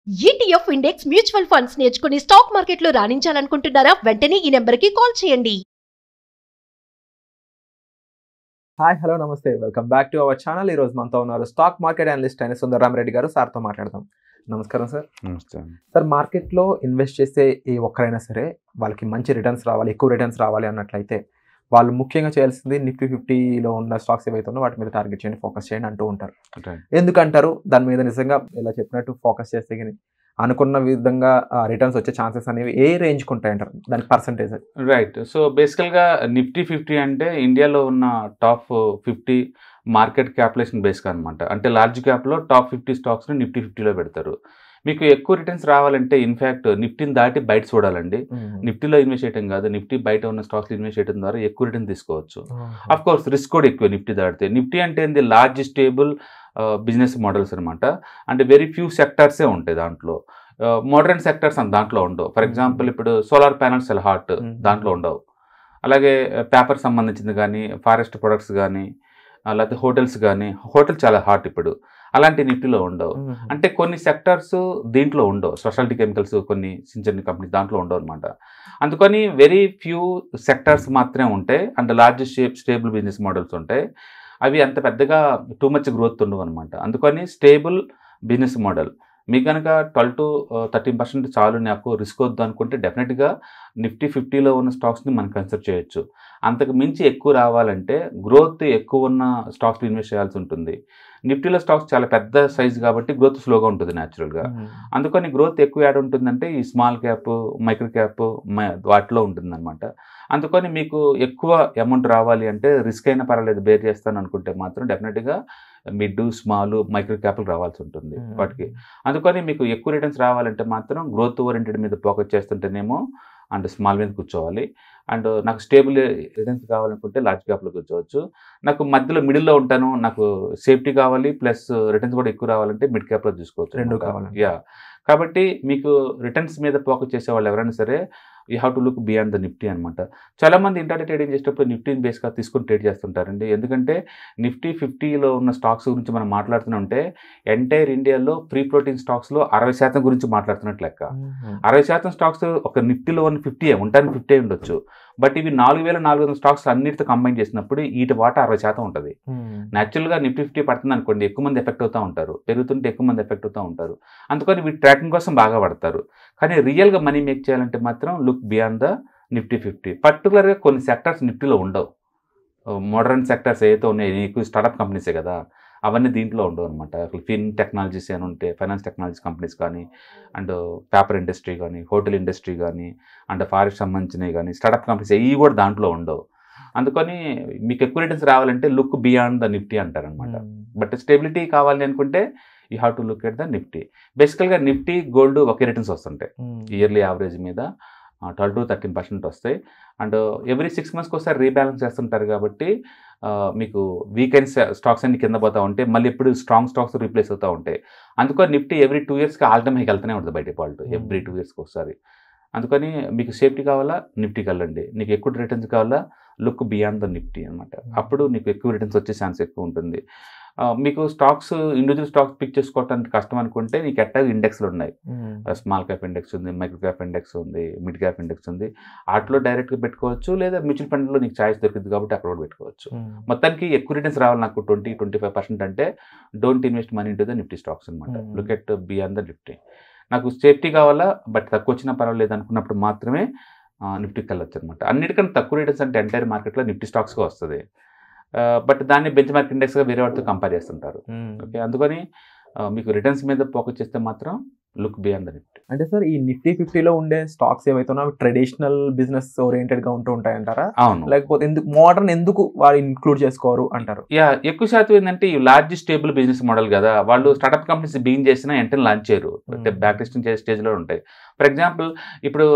ETF index mutual funds నేర్చుకుని stock మార్కెట్లో రాణించాలనుకుంటున్నారా? వెంటనే ఈ నెంబర్కి కాల్ చేయండి. హాయ్ హలో నమస్తే welcome back to our channel. ఈరోజు మనతో ఉన్నారు స్టాక్ మార్కెట్ అనలిస్ట్ అయిన సుందరరామరెడ్డి గారు. సార్తో మాట్లాడదాం. నమస్కారం సార్. నమస్తే. సార్, మార్కెట్లో ఇన్వెస్ట్ చేసే ఏ ఒక్కరైనా సరే వాళ్ళకి మంచి రిటర్న్స్ రావాలి, ఎక్కువ రిటర్న్స్ రావాలి అన్నట్లయితే వాళ్ళు ముఖ్యంగా చేయాల్సింది నిఫ్టీ 50లో ఉన్న స్టాక్స్ ఏవైతే ఉన్నో వాటి మీద టార్గెట్ చేయండి, ఫోకస్ చేయండి అంటూ ఉంటారు. ఎందుకంటారు? దాని మీద నిజంగా ఇలా చెప్పినట్టు ఫోకస్ చేస్తే కానీ అనుకున్న విధంగా రిటర్న్స్ వచ్చే ఛాన్సెస్ అనేవి ఏ రేంజ్కి ఉంటాయంటారు? దాని పర్సంటేజ్. రైట్. సో బేసికల్గా నిఫ్టీ 50 అంటే ఇండియాలో ఉన్న టాప్ 50 మార్కెట్ క్యాపిటలైజేషన్ బేస్గా అనమాట. అంటే లార్జ్ క్యాప్లో టాప్ 50 స్టాక్స్ని నిఫ్టీ 50లో పెడతారు. మీకు ఎక్కువ రిటర్న్స్ రావాలంటే ఇన్ఫ్యాక్ట్ నిఫ్టీని దాటి బయట చూడాలండి. నిఫ్టీలో ఇన్వెస్ట్ చేయడం కాదు, నిఫ్టీ బయట ఉన్న స్టాక్స్ ఇన్వెస్ట్ చేయడం ద్వారా ఎక్కువ రిటర్న్ తీసుకోవచ్చు. అఫ్ కోర్స్ రిస్క్ కూడా ఎక్కువ నిఫ్టీ దాటితే. నిఫ్టీ అంటే ఏంది? లార్జ్ స్టేబుల్ బిజినెస్ మోడల్స్ అనమాట. అంటే వెరీ ఫ్యూ సెక్టార్సే ఉంటాయి దాంట్లో. మోడర్న్ సెక్టార్స్ అని దాంట్లో ఉండవు. ఫర్ ఎగ్జాంపుల్ ఇప్పుడు సోలార్ ప్యానల్స్ చాలా హాట్, దాంట్లో ఉండవు. అలాగే పేపర్ సంబంధించింది కానీ, ఫారెస్ట్ ప్రొడక్ట్స్ కానీ, లేకపోతే హోటల్స్ కానీ, హోటల్ చాలా హాట్ ఇప్పుడు, అలాంటి నిఫ్టీలో ఉండవు. అంటే కొన్ని సెక్టార్స్ దీంట్లో ఉండవు. స్పెషాలిటీ కెమికల్స్ కొన్ని చిన్న చిన్న కంపెనీస్ దాంట్లో ఉండవు అనమాట. అందుకని వెరీ ఫ్యూ సెక్టార్స్ మాత్రమే ఉంటాయి. అంటే లార్జ్ స్టేబుల్ బిజినెస్ మోడల్స్ ఉంటాయి. అవి అంత పెద్దగా టూ మచ్ గ్రోత్ ఉండవు అనమాట. అందుకని స్టేబుల్ బిజినెస్ మోడల్ మీకు కనుక 12 to 13% చాలు, నాకు రిస్క్ వద్దు అనుకుంటే డెఫినెట్గా నిఫ్టీ 50లో ఉన్న స్టాక్స్ని మనం కన్సిడర్ చేయొచ్చు. అంతకు మించి ఎక్కువ రావాలంటే గ్రోత్ ఎక్కువ ఉన్న స్టాక్స్లో ఇన్వెస్ట్ చేయాల్సి ఉంటుంది. నిఫ్టీలో స్టాక్స్ చాలా పెద్ద సైజ్ కాబట్టి గ్రోత్ స్లోగా ఉంటుంది న్యాచురల్గా. అందుకని గ్రోత్ ఎక్కువ యాడ్ ఉంటుందంటే ఈ స్మాల్ క్యాప్, మైక్రో క్యాప్ వాటిలో ఉంటుందన్నమాట. అందుకని మీకు ఎక్కువ అమౌంట్ రావాలి అంటే రిస్క్ అయినా పర్వాలేదు బేర్ చేస్తాను అనుకుంటే మాత్రం డెఫినెట్గా మిడ్, స్మాల్, మైక్రో క్యాపిటల్ రావాల్సి ఉంటుంది వాటికి. అందుకని మీకు ఎక్కువ రిటర్న్స్ రావాలంటే మాత్రం గ్రోత్ ఓరియంటెడ్ మీద ఫోకస్ చేస్తుంటేనేమో అండ్ స్మాల్ మీద కూర్చోవాలి. అండ్ నాకు స్టేబుల్ రిటర్న్స్ కావాలనుకుంటే లార్జ్ క్యాప్లో కూర్చోవచ్చు. నాకు మధ్యలో మిడిల్లో ఉంటాను, నాకు సేఫ్టీ కావాలి ప్లస్ రిటర్న్స్ కూడా ఎక్కువ రావాలంటే మిడ్ క్యాప్లో చూసుకోవచ్చు. రెండు కావాలి. కాబట్టి మీకు రిటర్న్స్ మీద ఫోకస్ చేసే వాళ్ళు ఎవరైనా సరే you have to look beyond the Nifty అనమాట. చాలామంది ఇంటర్డే ట్రేడింగ్ చేసేటప్పుడు నిఫ్టీని బేస్గా తీసుకొని ట్రేడ్ చేస్తుంటారండి. ఎందుకంటే నిఫ్టీ 50లో ఉన్న స్టాక్స్ గురించి మనం మాట్లాడుతుంటే ఎంటైర్ ఇండియాలో ఫ్రీ ప్రోటీన్ స్టాక్స్లో 60% గురించి మాట్లాడుతున్నట్లు లెక్క. 60% స్టాక్స్ ఒక నిఫ్టీలో ఉన్న 50 ఉంటానికి 50 ఉండొచ్చు. బట్ ఇవి 4400 స్టాక్స్ అన్నిటితో కంబైన్ చేసినప్పుడు వీటి వాటా 60% ఉంటుంది. న్యాచురల్గా నిఫ్టీ 50 పడుతుంది అనుకోండి, ఎక్కువ మంది ఎఫెక్ట్ అవుతూ ఉంటారు, పెరుగుతుంటే ఎక్కువ మంది ఎఫెక్ట్ అవుతూ ఉంటారు. అందుకని వీటి ట్రాకింగ్ కోసం బాగా పడతారు. కానీ రియల్గా మనీ మేక్ చేయాలంటే మాత్రం లుక్ బియాండ్ ద నిఫ్టీ 50. పర్టికులర్గా కొన్ని సెక్టార్స్ నిఫ్టీలో ఉండవు. మోడర్న్ సెక్టార్స్ ఏదైతే ఉన్నాయో ఎక్కువ స్టార్టప్ కంపెనీసే కదా, అవన్నీ దీంట్లో ఉండవు అనమాట. ఫిన్ టెక్నాలజీస్ అని ఉంటే ఫైనాన్స్ టెక్నాలజీ కంపెనీస్ కానీ, అండ్ పేపర్ ఇండస్ట్రీ కానీ, హోటల్ ఇండస్ట్రీ కానీ, అండ్ ఫారెస్ట్ సంబంధించినవి కానీ, స్టార్టప్ కంపెనీస్ ఇవి కూడా దాంట్లో ఉండవు. అందుకని మీకు ఎక్కువ రిటర్న్స్ రావాలంటే లుక్ బియాండ్ ద నిఫ్టీ అంటారనమాట. బట్ స్టెబిలిటీ కావాలి అనుకుంటే you have to look at the Nifty. బేసికల్గా నిఫ్టీ, గోల్డ్ ఒకే రిటర్న్స్ వస్తుంటాయి. ఇయర్లీ యావరేజ్ మీద 12 to 13% వస్తాయి. అండ్ ఎవ్రీ 6 monthsకి ఒకసారి రీబ్యాలెన్స్ చేస్తుంటారు కాబట్టి మీకు వీకెండ్ స్టాక్స్ అన్ని కింద పోతూ ఉంటాయి, మళ్ళీ ఎప్పుడు స్ట్రాంగ్ స్టాక్స్ రీప్లేస్ అవుతూ ఉంటాయి. అందుకని నిఫ్టీ ఎవ్రీ 2 yearsకి ఆల్ టైమ్ హైకి వెళ్తూనే ఉంటుంది బై డిఫాల్ట్, ఎవ్రీ 2 yearsకి ఒకసారి. అందుకని మీకు సేఫ్టీ కావాలా నిఫ్టీకి వెళ్ళండి, నీకు ఎక్కువ రిటర్న్స్ కావాలా లుక్ బియాండ్ ద నిఫ్టీ అనమాట. అప్పుడు నీకు ఎక్కువ రిటర్న్స్ వచ్చే ఛాన్స్ ఎక్కువ ఉంటుంది. మీకు స్టాక్స్ ఇండివిజువల్ స్టాక్స్ పిక్ చేసుకోవడానికి కష్టం అనుకుంటే నీకు ఎట్టాగా ఇండెక్స్లు ఉన్నాయి. స్మాల్ క్యాప్ ఇండెక్స్ ఉంది, మైక్రో క్యాప్ ఇండెక్స్ ఉంది, మిడ్ క్యాప్ ఇండెక్స్ ఉంది. వాటిలో డైరెక్ట్గా పెట్టుకోవచ్చు, లేదా మ్యూచువల్ ఫండ్లో నీకు ఛాయిస్ దొరికింది కాబట్టి అక్కడ కూడా పెట్టుకోవచ్చు. మొత్తానికి ఎక్కువ రిటర్న్స్ రావాలి నాకు 20-25% అంటే don't invest money into the Nifty stocks అనమాట. Look at beyond the Nifty. నాకు సేఫ్టీ కావాలా బట్ తక్కువ వచ్చినా పర్వాలేదు అనుకున్నప్పుడు మాత్రమే నిఫ్టీకి వెళ్ళొచ్చు అనమాట. అన్నిటికన్నా తక్కువ రిటర్న్స్ అంటే ఎంటైర్ మార్కెట్లో నిఫ్టీ స్టాక్స్గా వస్తుంది. బట్ దాన్ని బెంచ్ మార్క్ ఇండెక్స్గా వేరే వాటితో కంపేర్ చేస్తుంటారు. ఓకే, అందుకని మీకు రిటర్న్స్ మీద ఫోకస్ చేస్తే మాత్రం లుక్ బియాండ్ ద నిఫ్టీ. అంటే సార్, ఈ నిఫ్టీ 50లో ఉండే స్టాక్స్ ఏవైతే ఉన్నాయో ట్రెడిషనల్ బిజినెస్ ఓరియంటెడ్గా ఉంటూ ఉంటాయంటారా? అవును. లేకపోతే ఎందుకు మోడర్న్ ఎందుకు వాళ్ళు ఇంక్లూడ్ చేసుకోరు అంటారు? ఎక్కువ శాతం ఏంటంటే ఈ లార్జ్ స్టేబుల్ బిజినెస్ మోడల్ కదా, వాళ్ళు స్టార్టప్ కంపెనీస్ బిగిన్ చేసినా వెంటనే లాంచ్ చేయరు, బ్యాక్ లిస్టింగ్ చేసే స్టేజ్లో ఉంటాయి. ఫర్ ఎగ్జాంపుల్ ఇప్పుడు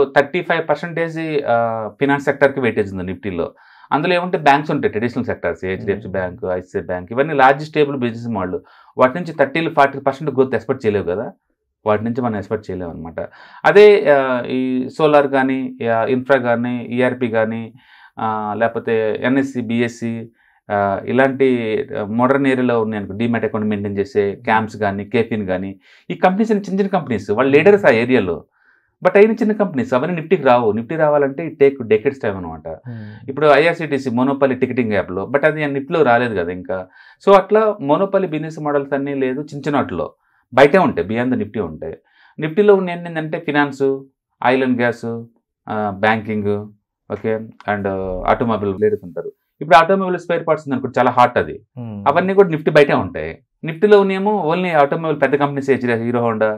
35% ఫినాన్స్ సెక్టర్కి వెయిటేజ్ ఉంది నిఫ్టీలో. అందులో ఏమంటే బ్యాంక్స్ ఉంటాయి, traditional sectors, HDFC bank, ICICI bank, ఇవన్నీ లార్జ్ స్టేబుల్ బిజినెస్ మోడల్. వాటి నుంచి 30-40% గ్రోత్ ఎక్స్పెక్ట్ చేయలేవు కదా, వాటి నుంచి మనం ఎక్స్పెక్ట్ చేయలేము అనమాట. అదే ఈ సోలార్ కానీ, ఇన్ఫ్రా కానీ, ఈఆర్పి కానీ, లేకపోతే ఎన్ఎస్సి, బిఎస్సి, ఇలాంటి మోడర్న్ ఏరియాలో ఉన్నాయి అనుకో, డీమ్యాట్ అకౌంట్ మెయింటైన్ చేసే క్యాంప్స్ కానీ, కేఫిన్ కానీ, ఈ కంపెనీస్ చిన్న చిన్న కంపెనీస్, వాళ్ళు లీడర్స్ ఆ ఏరియాలో. బట్ అయిన చిన్న కంపెనీస్ అవన్నీ నిఫ్టీకి రావు. నిఫ్టీ రావాలంటే ఈ టేక్ డెకెడ్స్ టైం అనమాట. ఇప్పుడు ఐఆర్సిటీసీ మోనోపాలి టికెటింగ్ యాప్లో, బట్ అది నిఫ్టీలో రాలేదు కదా ఇంకా. సో అట్లా మోనోపాలి బిజినెస్ మోడల్స్ అన్నీ లేదు, చిన్న చిన్న వాటిలో బయటే ఉంటాయి, బియాండ్ ద నిఫ్టీ ఉంటాయి. నిఫ్టీలో ఉన్న ఏంటంటే finance, oil and gas, banking, okay, and automobile leaders ఉంటారు. ఇప్పుడు ఆటోమొబైల్ స్పేర్ పార్ట్స్ ఉంది అనుకో, చాలా హాట్ అది, అవన్నీ కూడా నిఫ్టీ బయటే ఉంటాయి. నిఫ్టీలో ఉన్నేమో ఓన్లీ ఆటోమొబైల్ పెద్ద companies, Hero Honda,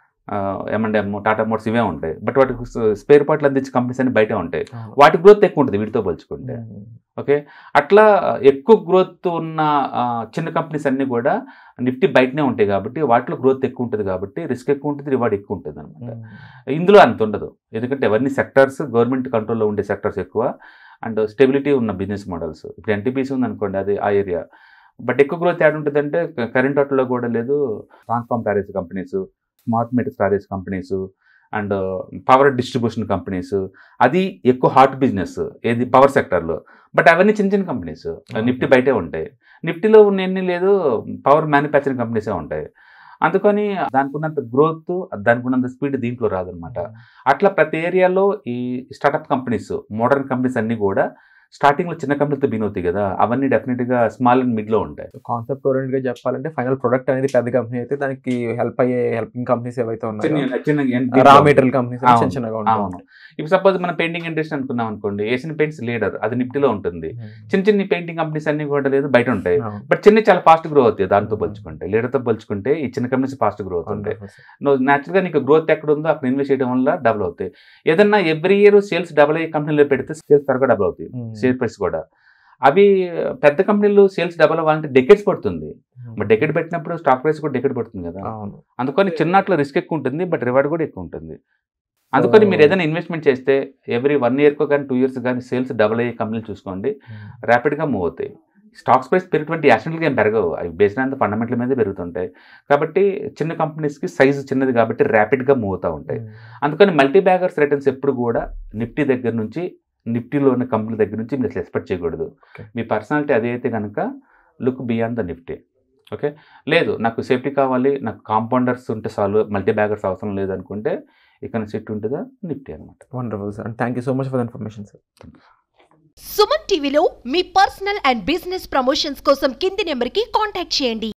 M&M, Tata motors ఇవే ఉంటాయి. బట్ వాటికి స్పేర్ పార్ట్లు అందించే కంపెనీస్ అన్ని బయటే ఉంటాయి. వాటి గ్రోత్ ఎక్కువ ఉంటుంది వీటితో పోల్చుకుంటే. ఓకే, అట్లా ఎక్కువ గ్రోత్ ఉన్న చిన్న కంపెనీస్ అన్నీ కూడా నిఫ్టీ బయటనే ఉంటాయి కాబట్టి వాటిలో గ్రోత్ ఎక్కువ ఉంటుంది, కాబట్టి రిస్క్ ఎక్కువ ఉంటుంది, రివార్డ్ ఎక్కువ ఉంటుంది అనమాట. ఇందులో అంత ఉండదు, ఎందుకంటే ఎవరిని సెక్టర్స్ గవర్నమెంట్ కంట్రోల్లో ఉండే సెక్టర్స్ ఎక్కువ, అండ్ స్టెబిలిటీ ఉన్న బిజినెస్ మోడల్స్. ఇప్పుడు ఎన్టీపీసీ ఉంది అనుకోండి, అది ఆ ఏరియా. బట్ ఎక్కువ గ్రోత్ యాడ్ ఉంటుందంటే కరెంట్ వాటిలో కూడా లేదు, transform storage companies, smart meter storage companies, and power distribution companies, అది ఎక్కువ హాట్ బిజినెస్ ఏది పవర్ సెక్టర్లో. బట్ అవన్నీ చిన్న చిన్న కంపెనీస్, నిఫ్టీ బయటే ఉంటాయి. నిఫ్టీలో ఉన్న లేదు, పవర్ మ్యానుఫ్యాక్చరింగ్ కంపెనీసే ఉంటాయి. అందుకని దానికి ఉన్నంత గ్రోత్, దానికి ఉన్నంత స్పీడ్ దీంట్లో రాదనమాట. అట్లా ప్రతి ఏరియాలో ఈ స్టార్టప్ కంపెనీస్, మోడర్న్ కంపెనీస్ అన్నీ కూడా స్టార్టింగ్లో చిన్న కంపెనీతో బిన్ అవుతాయి కదా, అవన్నీ డెఫినెట్గా స్మాల్ అండ్ మిడ్లో ఉంటాయి. కాన్సెప్ట్ ఓరియంటెడ్గా చెప్పాలంటే ఫైనల్ ప్రొడక్ట్ అనేది పెద్ద కంపెనీ అయితే దానికి హెల్ప్ అయ్యే హెల్పింగ్ కంపెనీస్ ఏవైతే ఉన్నాయో, రా మెటీరియల్ కంపెనీస్ చిన్న చిన్నగా ఉంటాయి. అవును, ఇప్పుడు సపోజ్ మనం పెయింటింగ్ ఇండస్ట్రీ అనుకున్నాం అనుకోండి, ఏషియన్ పెయింట్స్ లీడర్, అది నిఫ్టీలో ఉంటుంది. చిన్న చిన్న పెయింటింగ్ కంపెనీస్ అన్ని కూడా లేదు, బయట ఉంటాయి. బట్ చిన్న చాలా ఫాస్ట్ గ్రో అవుతాయి దాంతో పోల్చుకుంటే, లీడర్తో పోల్చుకుంటే ఈ చిన్న కంపెనీస్ ఫాస్ట్ గ్రో అవుతుంటాయి. నువ్వు న్యాచురల్గా నీకు గ్రోత్ ఎక్కడ ఉందో అక్కడ ఇన్వెస్ట్ చేయడం వల్ల డబుల్ అవుతాయి. ఏదన్నా ఎవ్రీ ఇయర్ సేల్స్ డబుల్ అయ్యే కంపెనీలో పెడితే సేల్స్ త్వరగా డబుల్ అవుతాయి, షేర్ ప్రైస్ కూడా. అవి పెద్ద కంపెనీలు సేల్స్ డబల్ అవ్వాలంటే డెకెడ్స్ పడుతుంది. బట్ డెకెడ్ పెట్టినప్పుడు స్టాక్ ప్రైస్ కూడా డెకెడ్ పడుతుంది కదా. అందుకని చిన్నట్లో రిస్క్ ఎక్కువ ఉంటుంది, బట్ రివార్డ్ కూడా ఎక్కువ ఉంటుంది. అందుకని మీరు ఏదైనా ఇన్వెస్ట్మెంట్ చేస్తే ఎవ్రీ 1 ఇయర్కో కానీ 2 ఇయర్స్ కానీ సేల్స్ డబల్ అయ్యే కంపెనీలు చూసుకోండి, ర్యాపిడ్గా మూవ్ అవుతాయి. స్టాక్స్ ప్రైస్ పెరిగినటువంటి యాక్సిడెంట్గా ఏం పెరగవు, అవి బేస్డ్ ఆన్ ద ఫండమెంటల్ మీదే పెరుగుతుంటాయి. కాబట్టి చిన్న కంపెనీస్కి సైజు చిన్నది కాబట్టి ర్యాపిడ్గా మూవ్ అవుతూ ఉంటాయి. అందుకని మల్టీ బ్యాగర్స్ రిటర్న్స్ ఎప్పుడు కూడా నిఫ్టీ దగ్గర నుంచి, నిఫ్టీలో ఉన్న కంపెనీ దగ్గర నుంచి మీరు ఎక్స్పెక్ట్ చేయకూడదు. మీ పర్సనాలిటీ అదే అయితే కనుక look beyond the Nifty. Okay, లేదు నాకు సేఫ్టీ కావాలి, నాకు కాంపౌండర్స్ ఉంటే చాలు, మల్టీ బ్యాగర్స్ అవసరం లేదు అనుకుంటే ఇక్కడ సెట్ ఉంటుందా నిఫ్టీ అనమాట. Wonderful sir, thank you so much for the information sir. Suman టీవీలో మీ పర్సనల్ అండ్ బిజినెస్ ప్రమోషన్స్ కోసం కింది నెంబర్కి కాంటాక్ట్ చేయండి.